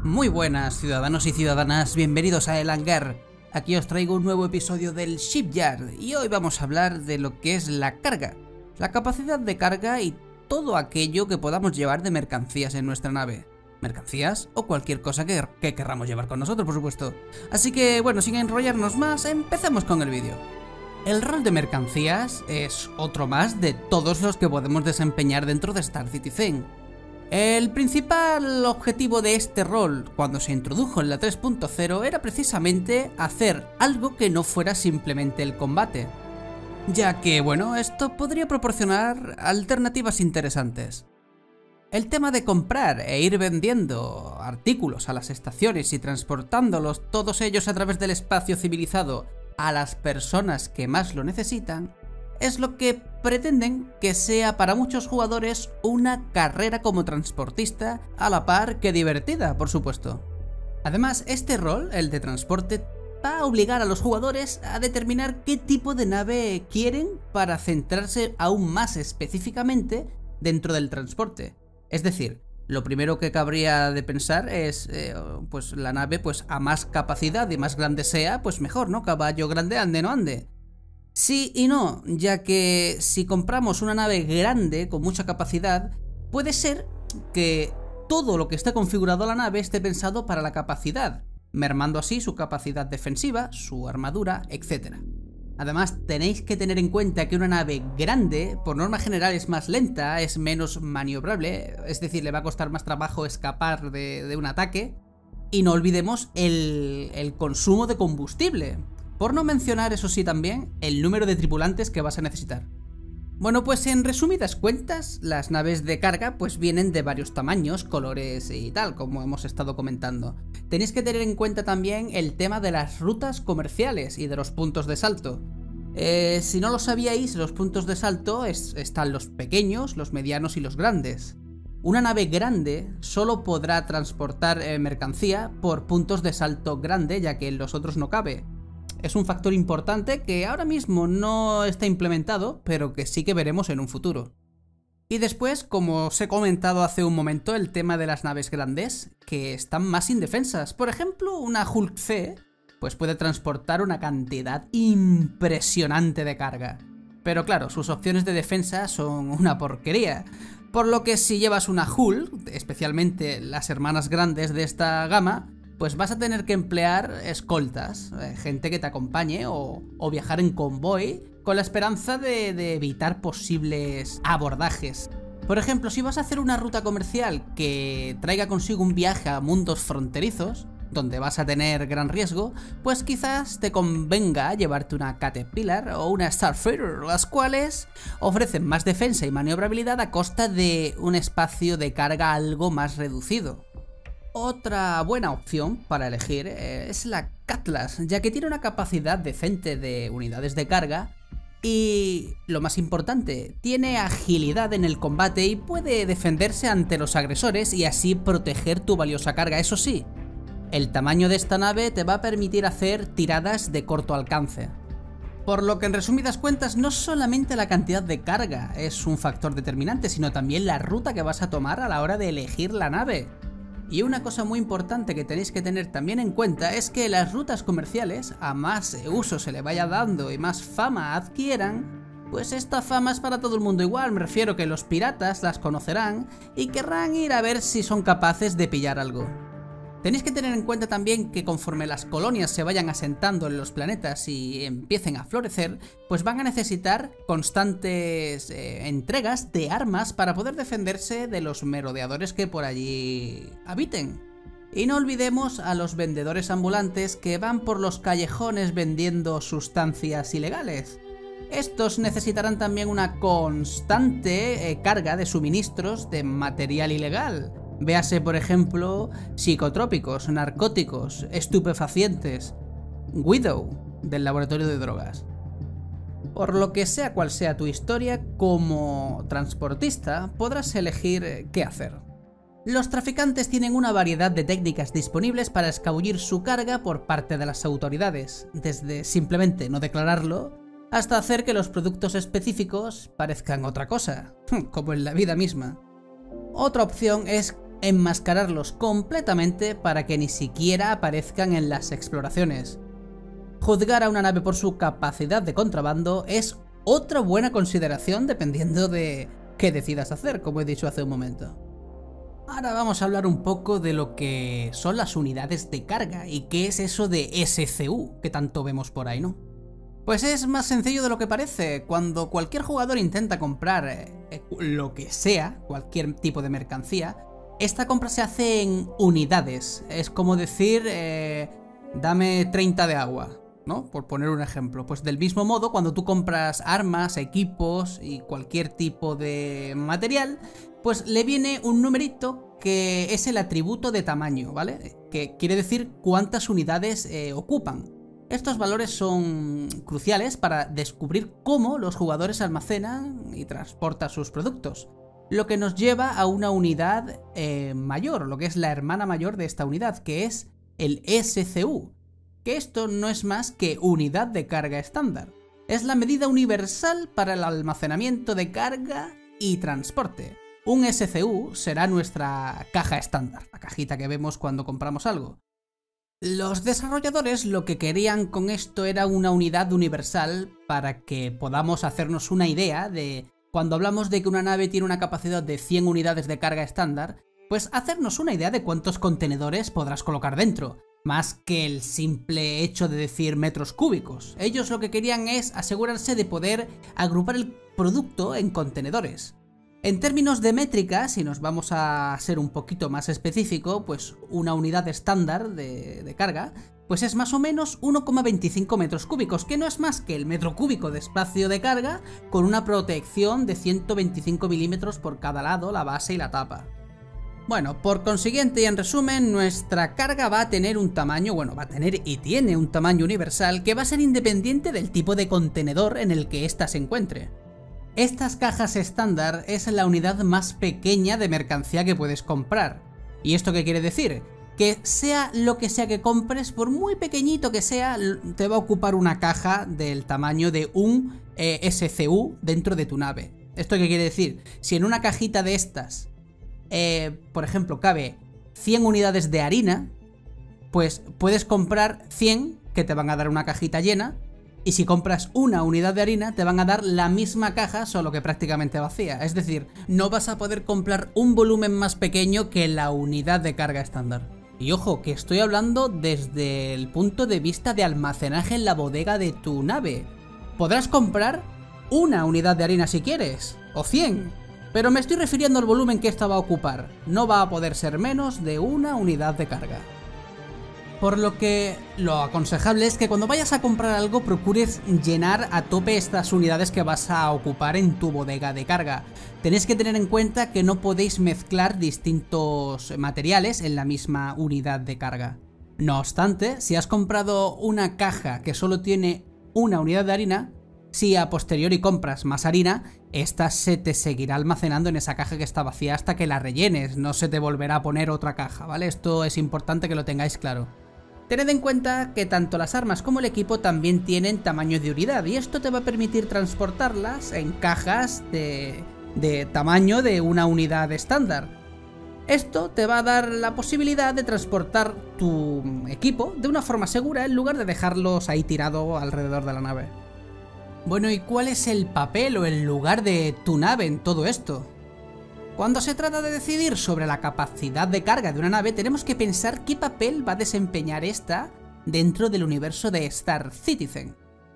Muy buenas ciudadanos y ciudadanas, bienvenidos a El Hangar. Aquí os traigo un nuevo episodio del Shipyard y hoy vamos a hablar de lo que es la carga, la capacidad de carga y todo aquello que podamos llevar de mercancías en nuestra nave. Mercancías o cualquier cosa que querramos llevar con nosotros, por supuesto. Así que bueno, sin enrollarnos más, empecemos con el vídeo. El rol de mercancías es otro más de todos los que podemos desempeñar dentro de Star Citizen. El principal objetivo de este rol, cuando se introdujo en la 3.0, era precisamente hacer algo que no fuera simplemente el combate, ya que, bueno, esto podría proporcionar alternativas interesantes. El tema de comprar e ir vendiendo artículos a las estaciones y transportándolos todos ellos a través del espacio civilizado a las personas que más lo necesitan, es lo que pretenden que sea para muchos jugadores una carrera como transportista, a la par que divertida, por supuesto. Además, este rol, el de transporte, va a obligar a los jugadores a determinar qué tipo de nave quieren para centrarse aún más específicamente dentro del transporte. Es decir, lo primero que cabría de pensar es, pues la nave, pues a más capacidad y más grande sea, pues mejor, ¿no? Caballo grande ande, no ande. Sí y no, ya que si compramos una nave grande con mucha capacidad, puede ser que todo lo que esté configurado a la nave esté pensado para la capacidad, mermando así su capacidad defensiva, su armadura, etc. Además, tenéis que tener en cuenta que una nave grande, por norma general, es más lenta, es menos maniobrable, es decir, le va a costar más trabajo escapar de un ataque, y no olvidemos el consumo de combustible. Por no mencionar, eso sí, también el número de tripulantes que vas a necesitar. Bueno, pues en resumidas cuentas, las naves de carga pues vienen de varios tamaños, colores y tal, como hemos estado comentando. Tenéis que tener en cuenta también el tema de las rutas comerciales y de los puntos de salto. Si no lo sabíais, los puntos de salto están los pequeños, los medianos y los grandes. Una nave grande solo podrá transportar mercancía por puntos de salto grande, ya que en los otros no cabe. Es un factor importante que ahora mismo no está implementado, pero que sí que veremos en un futuro. Y después, como os he comentado hace un momento, el tema de las naves grandes, que están más indefensas. Por ejemplo, una Hulk C, pues puede transportar una cantidad impresionante de carga. Pero claro, sus opciones de defensa son una porquería. Por lo que si llevas una Hulk, especialmente las hermanas grandes de esta gama, pues vas a tener que emplear escoltas, gente que te acompañe o viajar en convoy con la esperanza de evitar posibles abordajes. Por ejemplo, si vas a hacer una ruta comercial que traiga consigo un viaje a mundos fronterizos, donde vas a tener gran riesgo, pues quizás te convenga llevarte una Caterpillar o una Starfighter, las cuales ofrecen más defensa y maniobrabilidad a costa de un espacio de carga algo más reducido. Otra buena opción para elegir es la Cutlass, ya que tiene una capacidad decente de unidades de carga y, lo más importante, tiene agilidad en el combate y puede defenderse ante los agresores y así proteger tu valiosa carga. Eso sí, el tamaño de esta nave te va a permitir hacer tiradas de corto alcance. Por lo que en resumidas cuentas, no solamente la cantidad de carga es un factor determinante, sino también la ruta que vas a tomar a la hora de elegir la nave. Y una cosa muy importante que tenéis que tener también en cuenta es que las rutas comerciales, a más uso se le vaya dando y más fama adquieran, pues esta fama es para todo el mundo igual. Me refiero que los piratas las conocerán y querrán ir a ver si son capaces de pillar algo. Tenéis que tener en cuenta también que conforme las colonias se vayan asentando en los planetas y empiecen a florecer, pues van a necesitar constantes entregas de armas para poder defenderse de los merodeadores que por allí habiten. Y no olvidemos a los vendedores ambulantes que van por los callejones vendiendo sustancias ilegales. Estos necesitarán también una constante carga de suministros de material ilegal. Véase, por ejemplo, psicotrópicos, narcóticos, estupefacientes, Widow, del laboratorio de drogas. Por lo que sea cual sea tu historia, como transportista podrás elegir qué hacer. Los traficantes tienen una variedad de técnicas disponibles para escabullir su carga por parte de las autoridades, desde simplemente no declararlo, hasta hacer que los productos específicos parezcan otra cosa, como en la vida misma. Otra opción es enmascararlos completamente para que ni siquiera aparezcan en las exploraciones. Juzgar a una nave por su capacidad de contrabando es otra buena consideración dependiendo de qué decidas hacer, como he dicho hace un momento. Ahora vamos a hablar un poco de lo que son las unidades de carga y qué es eso de SCU que tanto vemos por ahí, ¿no? Pues es más sencillo de lo que parece. Cuando cualquier jugador intenta comprar lo que sea, cualquier tipo de mercancía, esta compra se hace en unidades. Es como decir, dame 30 de agua, ¿no? Por poner un ejemplo. Pues del mismo modo, cuando tú compras armas, equipos y cualquier tipo de material, pues le viene un numerito que es el atributo de tamaño, ¿vale? Que quiere decir cuántas unidades ocupan. Estos valores son cruciales para descubrir cómo los jugadores almacenan y transportan sus productos, lo que nos lleva a una unidad mayor, lo que es la hermana mayor de esta unidad, que es el SCU, que esto no es más que unidad de carga estándar. Es la medida universal para el almacenamiento de carga y transporte. Un SCU será nuestra caja estándar, la cajita que vemos cuando compramos algo. Los desarrolladores lo que querían con esto era una unidad universal para que podamos hacernos una idea de, cuando hablamos de que una nave tiene una capacidad de 100 unidades de carga estándar, pues hacernos una idea de cuántos contenedores podrás colocar dentro, más que el simple hecho de decir metros cúbicos. Ellos lo que querían es asegurarse de poder agrupar el producto en contenedores. En términos de métrica, si nos vamos a ser un poquito más específico, pues una unidad estándar de carga, pues es más o menos 1,25 metros cúbicos, que no es más que el metro cúbico de espacio de carga con una protección de 125 milímetros por cada lado, la base y la tapa. Bueno, por consiguiente y en resumen, nuestra carga va a tener un tamaño, bueno, va a tener y tiene un tamaño universal que va a ser independiente del tipo de contenedor en el que ésta se encuentre. Estas cajas estándar es la unidad más pequeña de mercancía que puedes comprar. ¿Y esto qué quiere decir? Que sea lo que sea que compres, por muy pequeñito que sea, te va a ocupar una caja del tamaño de un SCU dentro de tu nave. ¿Esto qué quiere decir? Si en una cajita de estas, por ejemplo, cabe 100 unidades de harina, pues puedes comprar 100 que te van a dar una cajita llena. Y si compras una unidad de harina, te van a dar la misma caja, solo que prácticamente vacía. Es decir, no vas a poder comprar un volumen más pequeño que la unidad de carga estándar. Y ojo, que estoy hablando desde el punto de vista de almacenaje en la bodega de tu nave. Podrás comprar una unidad de harina si quieres, o 100. Pero me estoy refiriendo al volumen que esta va a ocupar. No va a poder ser menos de una unidad de carga. Por lo que lo aconsejable es que cuando vayas a comprar algo procures llenar a tope estas unidades que vas a ocupar en tu bodega de carga. Tenéis que tener en cuenta que no podéis mezclar distintos materiales en la misma unidad de carga. No obstante, si has comprado una caja que solo tiene una unidad de harina, si a posteriori compras más harina, esta se te seguirá almacenando en esa caja que está vacía hasta que la rellenes, no se te volverá a poner otra caja, ¿vale? Esto es importante que lo tengáis claro. Tened en cuenta que tanto las armas como el equipo también tienen tamaño de unidad y esto te va a permitir transportarlas en cajas de tamaño de una unidad estándar. Esto te va a dar la posibilidad de transportar tu equipo de una forma segura en lugar de dejarlos ahí tirado alrededor de la nave. Bueno, ¿y cuál es el papel o el lugar de tu nave en todo esto? Cuando se trata de decidir sobre la capacidad de carga de una nave, tenemos que pensar qué papel va a desempeñar esta dentro del universo de Star Citizen.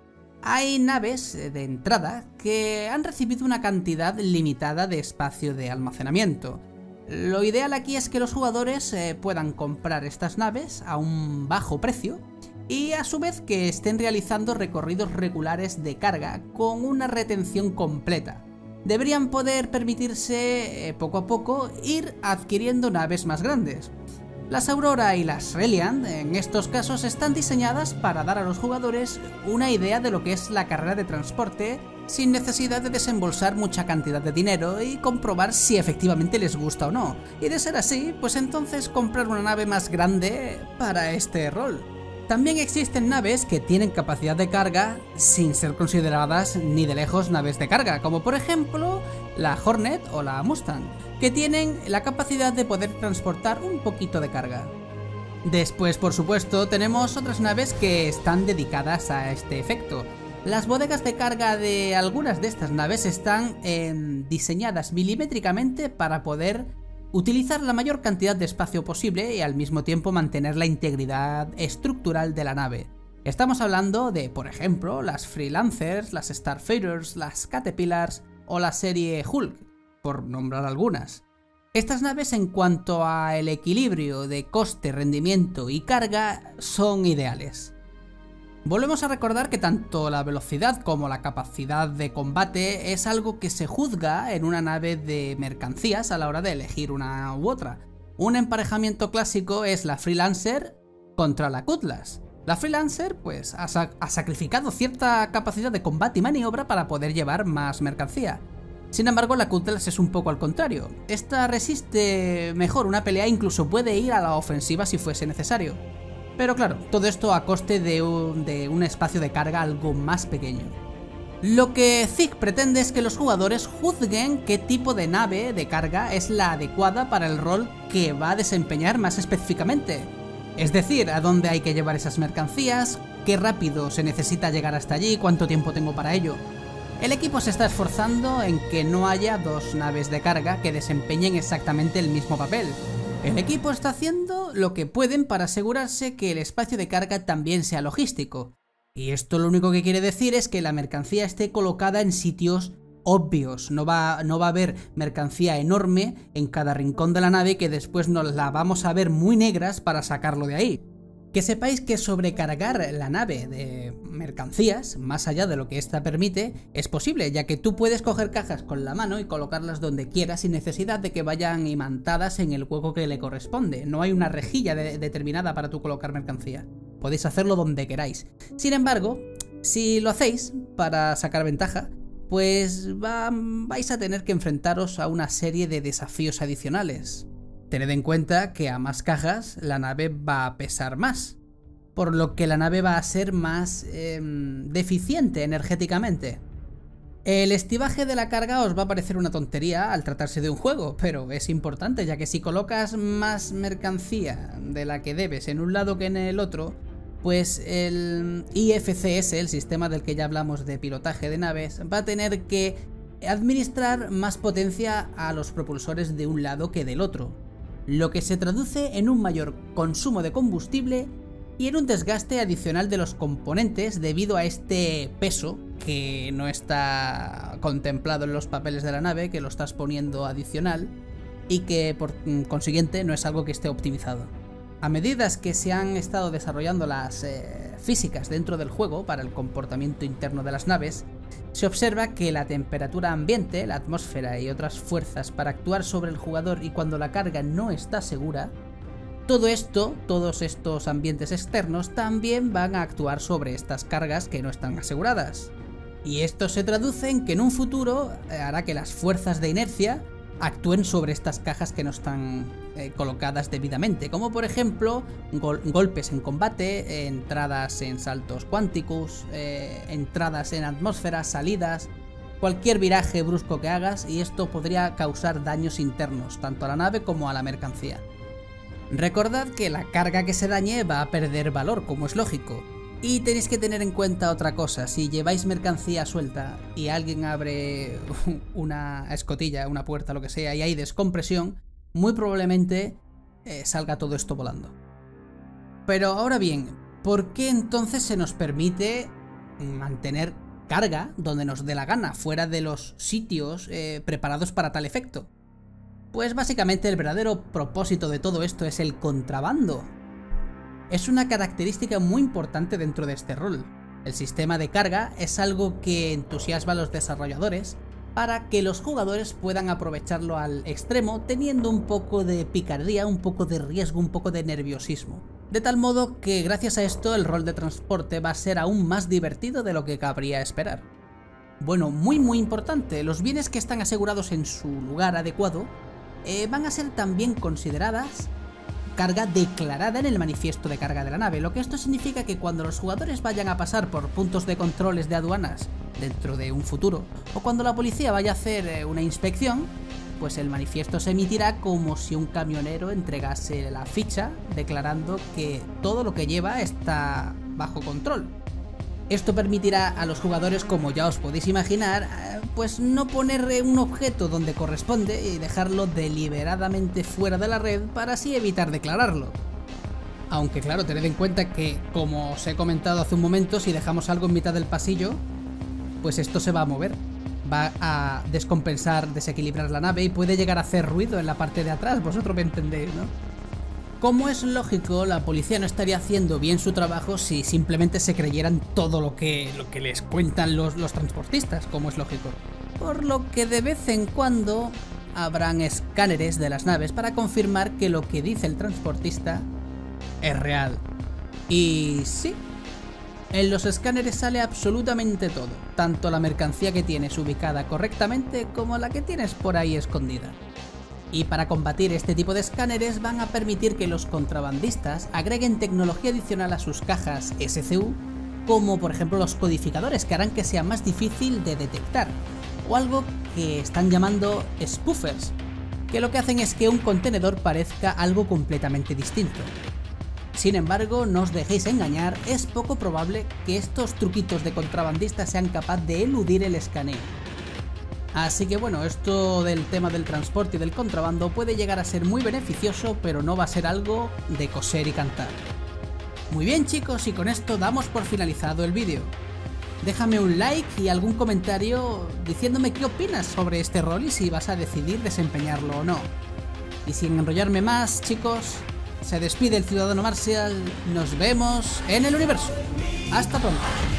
Hay naves de entrada que han recibido una cantidad limitada de espacio de almacenamiento. Lo ideal aquí es que los jugadores puedan comprar estas naves a un bajo precio y a su vez que estén realizando recorridos regulares de carga con una retención completa. Deberían poder permitirse poco a poco ir adquiriendo naves más grandes. Las Aurora y las Reliant en estos casos están diseñadas para dar a los jugadores una idea de lo que es la carrera de transporte sin necesidad de desembolsar mucha cantidad de dinero y comprobar si efectivamente les gusta o no. Y de ser así, pues entonces comprar una nave más grande para este rol. También existen naves que tienen capacidad de carga sin ser consideradas ni de lejos naves de carga, como por ejemplo la Hornet o la Mustang, que tienen la capacidad de poder transportar un poquito de carga. Después, por supuesto, tenemos otras naves que están dedicadas a este efecto. Las bodegas de carga de algunas de estas naves están diseñadas milimétricamente para poder utilizar la mayor cantidad de espacio posible y al mismo tiempo mantener la integridad estructural de la nave. Estamos hablando de, por ejemplo, las Freelancers, las Starfighters, las Caterpillars o la serie Hulk, por nombrar algunas. Estas naves, en cuanto al equilibrio de coste, rendimiento y carga, son ideales. Volvemos a recordar que tanto la velocidad como la capacidad de combate es algo que se juzga en una nave de mercancías a la hora de elegir una u otra. Un emparejamiento clásico es la Freelancer contra la Cutlass. La Freelancer pues ha sacrificado cierta capacidad de combate y maniobra para poder llevar más mercancía. Sin embargo, la Cutlass es un poco al contrario. Esta resiste mejor una pelea e incluso puede ir a la ofensiva si fuese necesario. Pero claro, todo esto a coste de un espacio de carga algo más pequeño. Lo que Zig pretende es que los jugadores juzguen qué tipo de nave de carga es la adecuada para el rol que va a desempeñar más específicamente. Es decir, a dónde hay que llevar esas mercancías, qué rápido se necesita llegar hasta allí, cuánto tiempo tengo para ello. El equipo se está esforzando en que no haya dos naves de carga que desempeñen exactamente el mismo papel. El equipo está haciendo lo que pueden para asegurarse que el espacio de carga también sea logístico. Y esto lo único que quiere decir es que la mercancía esté colocada en sitios obvios. No va a haber mercancía enorme en cada rincón de la nave que después nos la vamos a ver muy negras para sacarlo de ahí. Que sepáis que sobrecargar la nave de mercancías, más allá de lo que ésta permite, es posible, ya que tú puedes coger cajas con la mano y colocarlas donde quieras sin necesidad de que vayan imantadas en el hueco que le corresponde. No hay una rejilla determinada para tú colocar mercancía. Podéis hacerlo donde queráis. Sin embargo, si lo hacéis para sacar ventaja, pues vais a tener que enfrentaros a una serie de desafíos adicionales. Tened en cuenta que a más cajas la nave va a pesar más, por lo que la nave va a ser más deficiente energéticamente. El estibaje de la carga os va a parecer una tontería al tratarse de un juego, pero es importante, ya que si colocas más mercancía de la que debes en un lado que en el otro, pues el IFCS, el sistema del que ya hablamos de pilotaje de naves, va a tener que administrar más potencia a los propulsores de un lado que del otro, lo que se traduce en un mayor consumo de combustible y en un desgaste adicional de los componentes debido a este peso que no está contemplado en los papeles de la nave, que lo estás poniendo adicional y que por consiguiente no es algo que esté optimizado. A medida que se han estado desarrollando las físicas dentro del juego para el comportamiento interno de las naves, se observa que la temperatura ambiente, la atmósfera y otras fuerzas para actuar sobre el jugador y cuando la carga no está segura, todos estos ambientes externos también van a actuar sobre estas cargas que no están aseguradas. Y esto se traduce en que en un futuro hará que las fuerzas de inercia actúen sobre estas cajas que no están colocadas debidamente, como por ejemplo golpes en combate, entradas en saltos cuánticos, entradas en atmósfera, salidas, cualquier viraje brusco que hagas, y esto podría causar daños internos, tanto a la nave como a la mercancía. Recordad que la carga que se dañe va a perder valor, como es lógico. Y tenéis que tener en cuenta otra cosa: si lleváis mercancía suelta y alguien abre una escotilla, una puerta, lo que sea, y hay descompresión, muy probablemente salga todo esto volando. Pero ahora bien, ¿por qué entonces se nos permite mantener carga donde nos dé la gana, fuera de los sitios preparados para tal efecto? Pues básicamente el verdadero propósito de todo esto es el contrabando. Es una característica muy importante dentro de este rol. El sistema de carga es algo que entusiasma a los desarrolladores para que los jugadores puedan aprovecharlo al extremo, teniendo un poco de picardía, un poco de riesgo, un poco de nerviosismo. De tal modo que gracias a esto el rol de transporte va a ser aún más divertido de lo que cabría esperar. Bueno, muy importante, los bienes que están asegurados en su lugar adecuado van a ser también consideradas carga declarada en el manifiesto de carga de la nave, lo que esto significa que cuando los jugadores vayan a pasar por puntos de controles de aduanas dentro de un futuro, o cuando la policía vaya a hacer una inspección, pues el manifiesto se emitirá como si un camionero entregase la ficha declarando que todo lo que lleva está bajo control. Esto permitirá a los jugadores, como ya os podéis imaginar, pues no poner un objeto donde corresponde y dejarlo deliberadamente fuera de la red para así evitar declararlo. Aunque claro, tened en cuenta que, como os he comentado hace un momento, si dejamos algo en mitad del pasillo, pues esto se va a mover. Va a descompensar, desequilibrar la nave y puede llegar a hacer ruido en la parte de atrás, vosotros me entendéis, ¿no? Como es lógico, la policía no estaría haciendo bien su trabajo si simplemente se creyeran todo lo que les cuentan los transportistas, como es lógico. Por lo que de vez en cuando habrán escáneres de las naves para confirmar que lo que dice el transportista es real. Y sí, en los escáneres sale absolutamente todo, tanto la mercancía que tienes ubicada correctamente como la que tienes por ahí escondida. Y para combatir este tipo de escáneres van a permitir que los contrabandistas agreguen tecnología adicional a sus cajas SCU, como por ejemplo los codificadores, que harán que sea más difícil de detectar, o algo que están llamando spoofers, que lo que hacen es que un contenedor parezca algo completamente distinto. Sin embargo, no os dejéis engañar, es poco probable que estos truquitos de contrabandistas sean capaces de eludir el escaneo. Así que bueno, esto del tema del transporte y del contrabando puede llegar a ser muy beneficioso, pero no va a ser algo de coser y cantar. Muy bien chicos, y con esto damos por finalizado el vídeo. Déjame un like y algún comentario diciéndome qué opinas sobre este rol y si vas a decidir desempeñarlo o no. Y sin enrollarme más chicos, se despide el Ciudadano Marcial, nos vemos en el universo. Hasta pronto.